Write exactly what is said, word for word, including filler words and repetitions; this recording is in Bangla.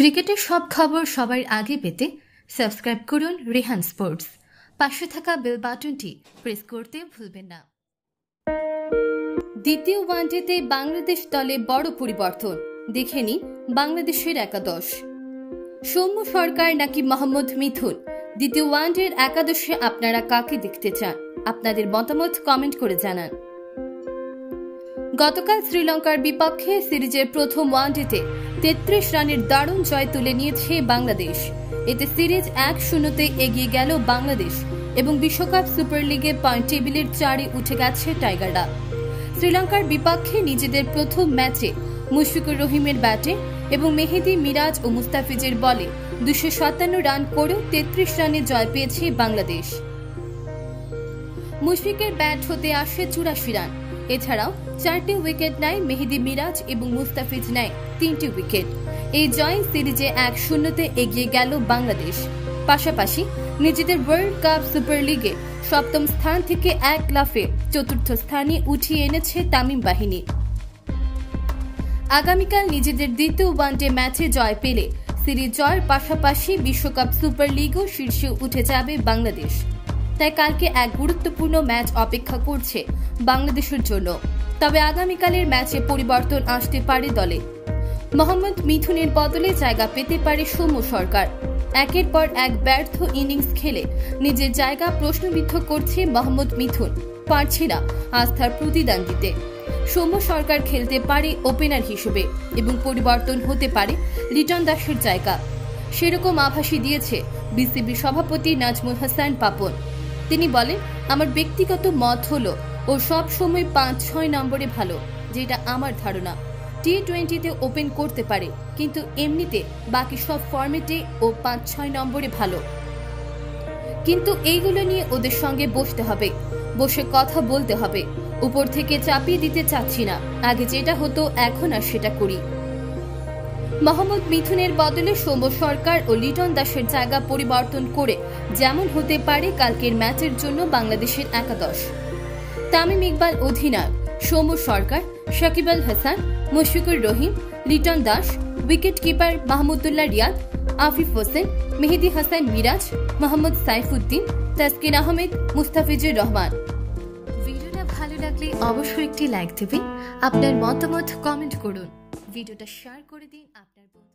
ক্রিকেটের সব খবর সবার আগে পেতে সাবস্ক্রাইব করুন রেহান স্পোর্টস। পাশে থাকা বেল বাটনটি প্রেস করতে ভুলবেন না। দ্বিতীয় ওয়ানডেতে বাংলাদেশ দলে বড় পরিবর্তন, দেখে নিন বাংলাদেশের একাদশ। সৌম্য সরকার নাকি মোহাম্মদ মিথুন, দ্বিতীয় ওয়ানডের একাদশে আপনারা কাকে দেখতে চান? আপনাদের মতামত কমেন্ট করে জানান। গতকাল শ্রীলঙ্কার বিপক্ষে সিরিজের প্রথম ওয়ানডেতে তেত্রিশ রানের দারুণ জয় তুলে নিয়েছে বাংলাদেশ। এতে সিরিজ এক শূন্যতে এগিয়ে গেল বাংলাদেশ এবং বিশ্বকাপ সুপার লিগে পয়েন্ট টেবিলের চারে উঠে গেছে টাইগাররা। শ্রীলঙ্কার বিপক্ষে নিজেদের প্রথম ম্যাচে মুশফিকুর রহিমের ব্যাটে এবং মেহেদী মিরাজ ও মুস্তাফিজের বলে দুশো সাতান্ন রান করেও তেত্রিশ রানে জয় পেয়েছে বাংলাদেশ। মুশফিকের ব্যাট হতে আসে চুরাশি রান। এছাড়াও চারটি উইকেট নেয় মেহেদী মিরাজ এবং মুস্তাফিজ নেয় তিনটি উইকেট। এই জয় সিরিজে এক শূন্যতে এগিয়ে গেল বাংলাদেশ। পাশাপাশি নিজেদের ওয়ার্ল্ড কাপ সুপার লিগে সপ্তম স্থান থেকে এক লাফে চতুর্থ স্থানে উঠিয়ে এনেছে তামিম বাহিনী। আগামীকাল নিজেদের দ্বিতীয় ওয়ানডে ম্যাচে জয় পেলে সিরিজ জয়ের পাশাপাশি বিশ্বকাপ সুপার লিগও শীর্ষে উঠে যাবে বাংলাদেশ। তাই কালকে এক গুরুত্বপূর্ণ ম্যাচ অপেক্ষা করছে বাংলাদেশের জন্য। তবে আগামীকালের ম্যাচে পরিবর্তন আসতে পারে দলে। মোহাম্মদ মিথুনের বদলে জায়গা পেতে পারে সৌম্য সরকার। একের পর এক ব্যর্থ ইনিংস খেলে নিজের জায়গা প্রশ্নবিদ্ধ করছে মোহাম্মদ মিথুন, পারছে না আস্থার প্রতিদান দিতে। সৌম্য সরকার খেলতে পারে ওপেনার হিসেবে এবং পরিবর্তন হতে পারে লিটন দাসের জায়গা। সেরকম আভাসই দিয়েছে বিসিবি সভাপতি নাজমুল হাসান পাপন। তিনি বলেন, আমার ব্যক্তিগত মত হলো ও সব সময় পাঁচ ছয় নম্বরে ভালো, যেটা আমার ধারণা। টি টোয়েন্টিতে ওপেন করতে পারে, কিন্তু এমনিতে বাকি সব ফরম্যাটে ও পাঁচ ছয় নম্বরে ভালো। কিন্তু এইগুলো নিয়ে ওদের সঙ্গে বসতে হবে, বসে কথা বলতে হবে। উপর থেকে চাপিয়ে দিতে চাচ্ছি না, আগে যেটা হতো এখন আর সেটা করি। মোহাম্মদ মিথুনের বদলে সৌম্য সরকার ও লিটন দাসের জায়গা পরিবর্তন করে যেমন হতে পারে কালকের ম্যাচের জন্য বাংলাদেশের একাদশ। তামিম ইকবাল অধিনায়ক, সৌম্য সরকার, সাকিব আল হাসান, মুশফিকুর রহিম, লিটন দাস, উইকেট কিপার মাহমুদুল্লাহ রিয়াদ, আফিফ হোসেন, মেহেদী হাসান মিরাজ, মোহাম্মদ সাইফুদ্দিন, তাসকিন আহমেদ, মুস্তাফিজুর রহমান। ভিডিওটা ভালো লাগলে অবশ্যই একটি লাইক দেবেন। আপনার মতামত কমেন্ট করুন। ভিডিওটা শেয়ার করে দিন আপনার